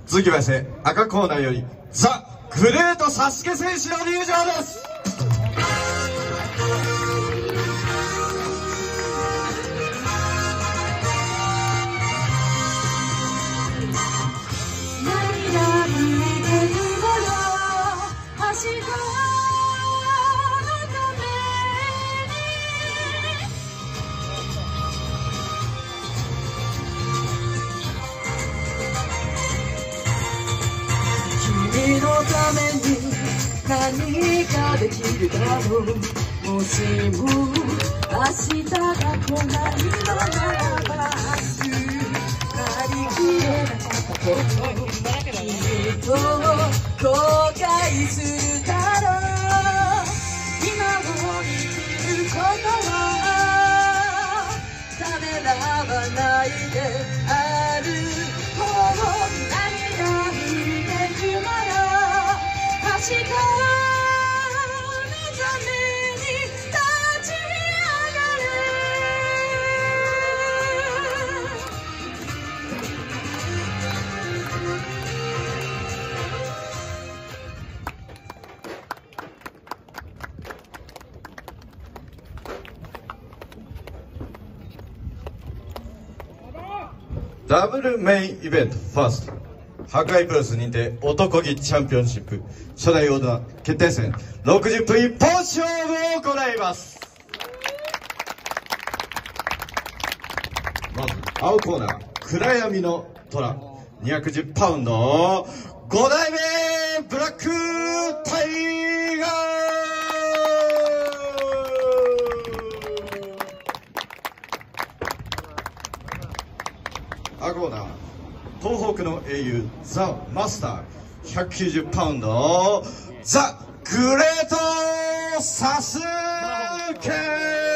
続きまして赤コーナーよりザ・グレートサスケ選手の入場です。 君のために何かできるだろう。もしも明日が来ないのならば、明日やりきれなかったこときっと後悔するだろう。今を生きることはためらわないである方を涙にでくなら明日のために立ち上がれ。 ダブルメインイベントファースト白愛プロレス認定男気チャンピオンシップ初代オーダー決定戦60分一本勝負を行います。まず青コーナー暗闇の虎210パウンド5代目ブラックタイガー。赤コーナー東北の英雄ザ・マスター190パウンドザ・グレートサスケ。